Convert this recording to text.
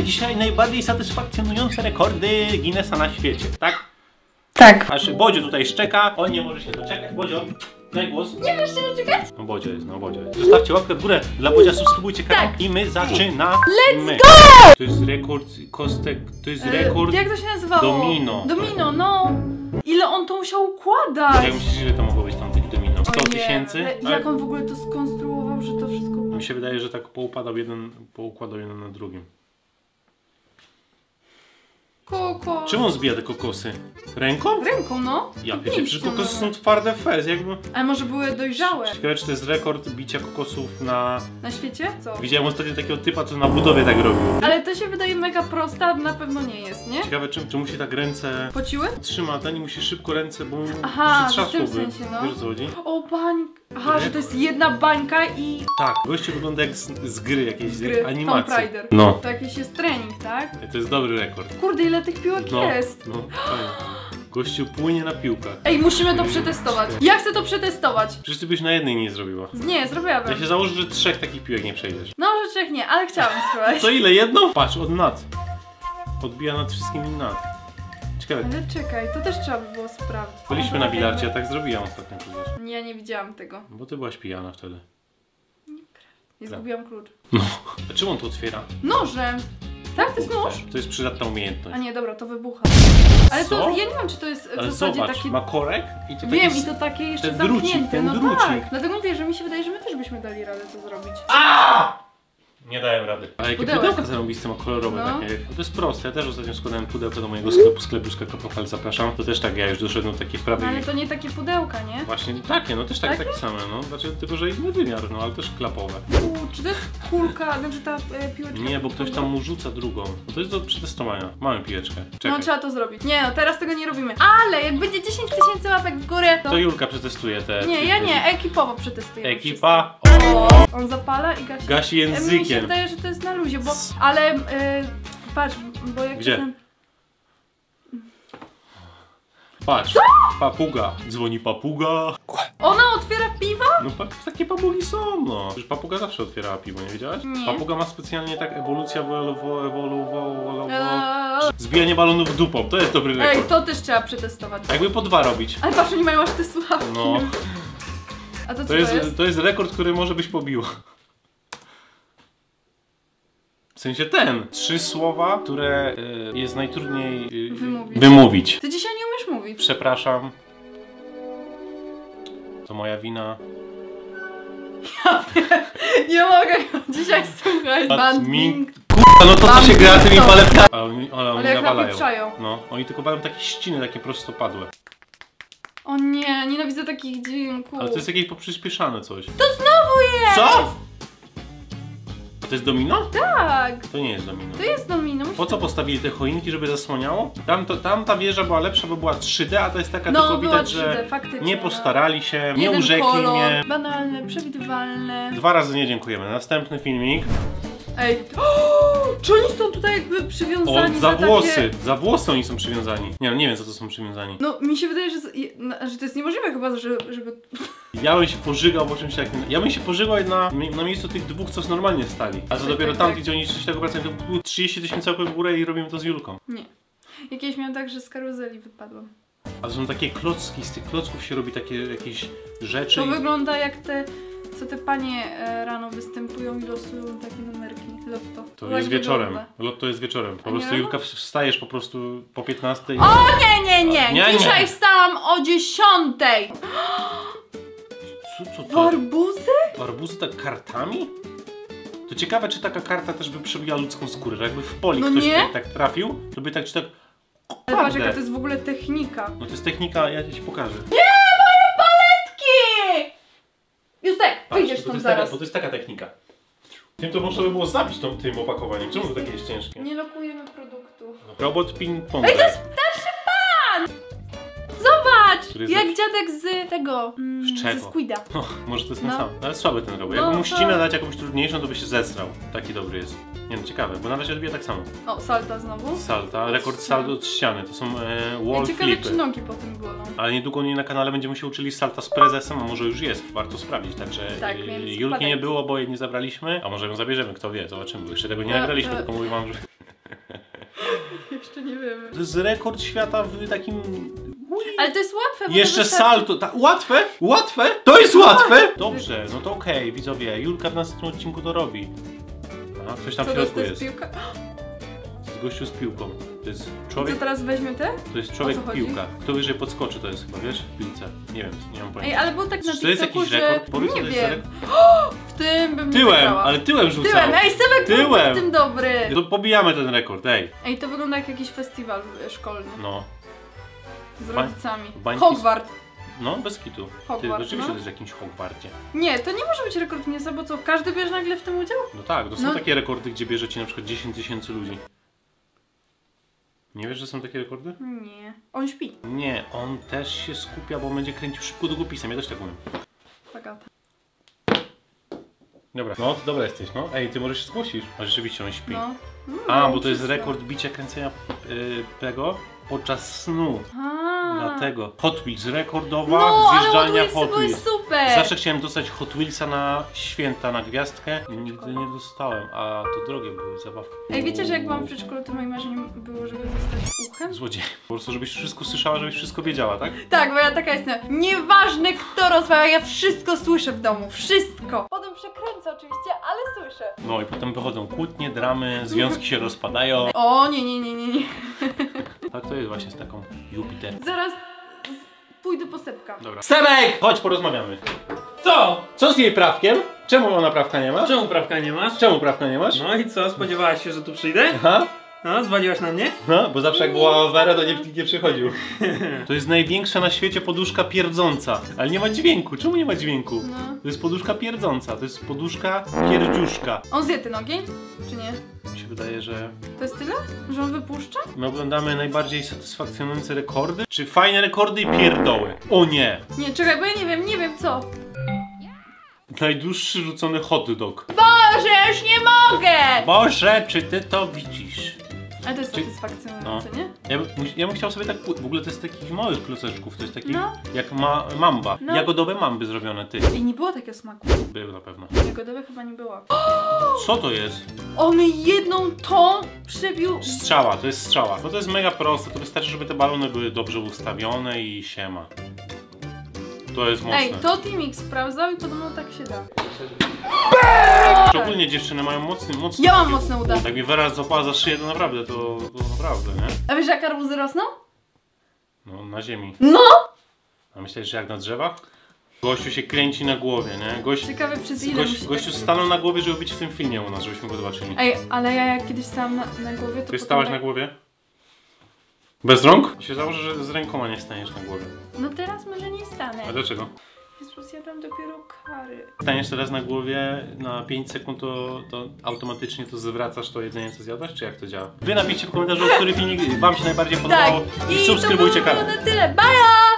dzisiaj najbardziej satysfakcjonujące rekordy Guinnessa na świecie, tak? Tak. Aż Bodzio tutaj szczeka, on nie może się doczekać. Bodzio, daj głos. Nie możesz się doczekać? No Bodzio jest, no Bodzio jest. Zostawcie łapkę w górę dla Bodzia, subskrybujcie kanał i my zaczynamy. Let's go! To jest rekord kostek, to jest rekord jak to się nazywało? domino. Domino, no. Ile on to musiał układać? Jak myślisz, ile to mogło być tam tych domino? 100 tysięcy? Jak on w ogóle to skonstruował, że to wszystko... Mi się wydaje, że tak poukładał jeden na drugim. Koko. Czym on zbija te kokosy? Ręką? Ręką, no. Ja wiecie, Pięścią przecież kokosy są nawet. twarde fez, jakby... Ale może były dojrzałe. Ciekawe, czy to jest rekord bicia kokosów na... Na świecie? Co? Widziałem ostatnio takiego typa, co na budowie tak robił. Ale to się wydaje mega prosta, na pewno nie jest, nie? Ciekawe, czy musi tak ręce... Pociły? Trzyma, ten i musi szybko ręce, bo Aha, w przytrzasłoby. tym sensie, no. Wiesz, o co chodzi? O, bańka. Aha, że to jest jedna bańka i... Tak, gościu wygląda jak z gry jakiejś, Z gry. animacji. Tomb Raider. No. To jakiś jest trening, tak? To jest dobry rekord. Kurde, ile tych piłek No, jest? no, fajnie. Gościu płynie na piłkach. Ej, musimy to przetestować. Ja chcę to przetestować. Przecież ty byś na jednej nie zrobiła. Nie, zrobiłabym. Ja się założę, że 3 takich piłek nie przejdziesz. No, że trzech nie, ale chciałabym spróbować. To ile? Jedno? Patrz, od nad. Odbija nad wszystkimi nad. Ciekawe. Ale czekaj, to też trzeba by było sprawdzić. Byliśmy na bilarcie, ja tak zrobiłam ostatnio przecież. Ja nie widziałam tego. Bo ty byłaś pijana wtedy. Nie zgubiłam klucz. No. A czym on to otwiera? Nożem! Tak, to jest nóż? To jest przydatna umiejętność. A nie, dobra, to wybucha. Ale Co? to, ja nie wiem, czy to jest w Ale zasadzie zobacz, taki... ma korek i to Wiem, taki... i to takie jeszcze ten drucik, zamknięte, ten no drucik. tak. Dlatego mówię, że mi się wydaje, że my też byśmy dali radę to zrobić. Nie dałem rady. A jakie Pudełek. pudełka zarąbiste ma kolorowe No. takie. To jest proste. Ja też ostatnio składałem pudełko do mojego sklepu sklepuszka.pl, zapraszam. To też tak, ja już doszedłem do takiej wprawy. No, ale to nie takie pudełka, nie? Właśnie takie, no też takie same, no. Znaczy tylko, że inny wymiar, no ale też klapowe. Czy to jest kulka, znaczy ta piłeczka? Nie, bo ktoś tam mu rzuca drugą. No to jest do przetestowania. Mamy piłeczkę. Czekaj. No trzeba to zrobić. Nie no, teraz tego nie robimy. Ale jak będzie 10 000 łapek w górę, to... To Julka przetestuje te... Nie, ja nie, ekipowo przetestujemy. Ekipa O, on zapala i gasi. gasi Mi się językiem. wydaje, że to jest na luzie, bo... Ale... patrz, bo jak... Gdzie? Patrz, papuga. Dzwoni papuga. Ona otwiera piwa? No takie papugi są, no. Przecież papuga zawsze otwierała piwo, nie wiedziałaś? Nie. Papuga ma specjalnie tak ewolucja, zbijanie balonów dupą, to jest dobry rekord. Ej, to też trzeba przetestować. Jakby po 2 robić. Ale patrz, oni mają aż te słuchawki. No. A to co to jest? To jest rekord, który może byś pobiła. W sensie ten. 3 słowa, które jest najtrudniej wymówić. Ty dzisiaj nie umiesz mówić. Przepraszam. To moja wina. Nie mogę dzisiaj słuchać. Bandming. Kurwa, no to co się gra tymi paletkami. Ale oni Ale jak nawalają. napieprzają. No, oni tylko walą takie ściny, takie prostopadłe. O nie, nienawidzę takich dźwięków. Ale to jest jakieś poprzyspieszane coś. To znowu jest! Co? A to jest domino? Tak, To nie jest domino. to jest domino. Po co postawili te choinki, żeby zasłaniało? Tamta wieża była lepsza, bo była 3D, a to jest taka No, tylko była widać, 3D, że faktycznie, nie no. postarali się, nie Jeden urzekli kolor, mnie. banalne, przewidywalne. 2 razy nie dziękujemy. Następny filmik. Ej, czy oni są tutaj jakby przywiązani Za włosy. takie... Za włosy oni są przywiązani. Nie wiem za co są przywiązani. No, mi się wydaje, że to jest niemożliwe chyba, żeby... Ja bym się pożygał po czymś takim. Ja bym się pożygał na miejscu tych 2, co normalnie stali. A to dopiero tamti, gdzie oni coś tego pracują, to było 30 000 łapek w górę i robimy to z Julką. Nie. Jakieś miałam tak, że z karuzeli wypadłam. A to są takie klocki, z tych klocków się robi takie jakieś rzeczy. To wygląda jak te, co te panie rano występują i losują takie numerki. Lotto. To tak jest wieczorem. wygląda. Lotto jest wieczorem. Po A nie prostu rano? Julka wstajesz po prostu po 15. O nie! Nie. Dzisiaj wstałam o 10. Co? Arbuzy? Arbuzy tak kartami? To ciekawe, czy taka karta też by przebijała ludzką skórę, że jakby w poli No ktoś nie. tak trafił, to by tak czy tak... Ale patrz, jaka to jest w ogóle technika. No to jest technika, ja ci pokażę. Ki! Justek, Patrz, wyjdziesz bo to stąd jest zaraz. bo to jest taka technika. Tym to można by było zabić tym opakowaniem. Czemu to takie jest ciężkie? Nie lokujemy produktu. Robot ping-pong. Ej, to jest starszy pan! Zobacz! Który jest Jak lepszy? dziadek z tego... Z czego? ze Squida. O, może to jest ten No. sam. Ale słaby ten robot. No Jakby mu to- ścinę dać jakąś trudniejszą, to by się zesrał. Taki dobry jest. Nie no, ciekawe, bo na razie odbija tak samo. O, salta znowu. Salta, rekord saldo od ściany. To są wall Ciekawe, flipy. czy nogi po tym bolą. Ale niedługo nie na kanale będziemy się uczyli salta z prezesem, a może już jest, warto sprawdzić. Także Tak, więc Julki nie wpadajcie. było, bo jej nie zabraliśmy, a może ją zabierzemy, kto wie, zobaczymy. Bo jeszcze tego nie To- nagraliśmy, to- tylko mówię wam, że... Jeszcze nie wiemy. To jest rekord świata w takim... Ale to jest łatwe, bo Jeszcze to wystarczy- salto. Łatwe? Łatwe? To jest łatwe? Dobrze, no to okej, widzowie. Julka w następnym odcinku to robi. A, ktoś tam w Co środku to jest. piłka? To jest gościu z piłką. To jest Co człowiek. teraz weźmie te? To jest człowiek O co chodzi? piłka. Kto wyżej podskoczy, to jest chyba, wiesz? W piłce. Nie wiem, nie mam Ej, pojęcia. ale było tak na Czy to jest TikToku, jakiś że... rekord? Powiedz, nie co to jest wiem. rekord? W tym bym nie Tyłem, wygrała. ale tyłem rzucał. Tyłem, ej, Sebek był Tyłem. w tym dobry. To pobijamy ten rekord, ej. Ej, to wygląda jak jakiś festiwal szkolny. No, Z rodzicami. bańki- Hogwart. no bez kitu. Ty, Hogwart, rzeczywiście no. to jest w jakimś Hogwarcie. Nie, to nie może być rekord Guinnessa, bo co, każdy bierze nagle w tym udział? No tak, to są No. takie rekordy, gdzie bierzecie na przykład 10 000 ludzi. Nie wiesz, że są takie rekordy? Nie. On śpi. Nie, on też się skupia, bo będzie kręcił szybko długopisem, ja też tak umiem. Agata. Dobra, no to dobra jesteś, no. Ej, ty może się zgłosisz. A rzeczywiście on śpi. No. A, bo to jest rekord bicia kręcenia tego podczas snu. Dlatego. Hot Wheels, rekordowa No, ale zjeżdżalnia Hot Hot były Wheels. super! Zawsze chciałem dostać Hot Wheelsa na święta, na gwiazdkę. Nigdy nie dostałem, a to drogie były zabawki. Ej, wiecie, że jak byłam w przedszkolu, to moim marzeniem było, żeby zostać uchem? Złodziej. Po prostu, żebyś wszystko słyszała, żebyś wszystko wiedziała, tak? Tak, bo ja taka jestem. Nieważne kto rozmawia, ja wszystko słyszę w domu. Wszystko. Potem przekręcę oczywiście, ale słyszę. No i potem wychodzą kłótnie, dramy, związki się rozpadają. O, nie. Tak to jest właśnie z taką Jupiter. Zaraz pójdę po Sebka. Dobra. Sebek! Chodź, porozmawiamy. Co? Co z jej prawkiem? Czemu ona prawka nie ma? Czemu prawka nie masz? Czemu prawka nie masz? No i co? Spodziewałaś się, że tu przyjdę? Aha. No, zwaliłaś na mnie? No, bo zawsze jak była Wera, to nikt nie przychodził. To jest największa na świecie poduszka pierdząca. Ale nie ma dźwięku. Czemu nie ma dźwięku? No. To jest poduszka pierdząca. To jest poduszka pierdziuszka. On zje te nogi? Czy nie? Mi się wydaje, że To jest tyle? Że on wypuszcza? my oglądamy najbardziej satysfakcjonujące rekordy, czy fajne rekordy i pierdoły. O nie! Nie, czekaj, bo ja nie wiem co. Najdłuższy rzucony hot dog. Boże, ja już nie mogę! Boże, czy ty to widzisz? Ale to jest Czy- satysfakcjonujące, nie? Ja bym chciał sobie tak, w ogóle to jest takich małych kloceczków, to jest takich No. jak mamba. No. Jagodowe mamby zrobione, ty. I nie było takiego smaku. Były na pewno. Jagodowe chyba nie było. Co to jest? On jedną tą przebił. Strzała, to jest strzała. No to jest mega proste, to wystarczy, żeby te balony były dobrze ustawione i siema. To jest mocne. Ej, to Timix sprawdzał i podobno tak się da. Szczególnie dziewczyny mają mocny. Ja mam takie- mocne uda. Jak mi Wera złapała za szyję, to naprawdę, to naprawdę, nie? A wiesz jak arbuzy rosną? No, na ziemi. No! A myślisz, że jak na drzewach? Gościu się kręci na głowie, nie? Ciekawe przez ile musi Gościu tak stanął na głowie, żeby być w tym filmie u nas, żebyśmy go zobaczyli. Ej, ale ja jak kiedyś stałam na głowie, to Ty stałaś na głowie? Bez rąk? Się założę, że z rękoma nie staniesz na głowie. No teraz może nie stanę. A dlaczego? Jezus, ja dam dopiero kary. Staniesz teraz na głowie na 5 sekund, to automatycznie to zwracasz to jedzenie, co zjadłaś, czy jak to działa? Wy napiszcie w komentarzu, który filmik wam się najbardziej podobał Tak, i subskrybujcie to było kanał. na tyle. Bye!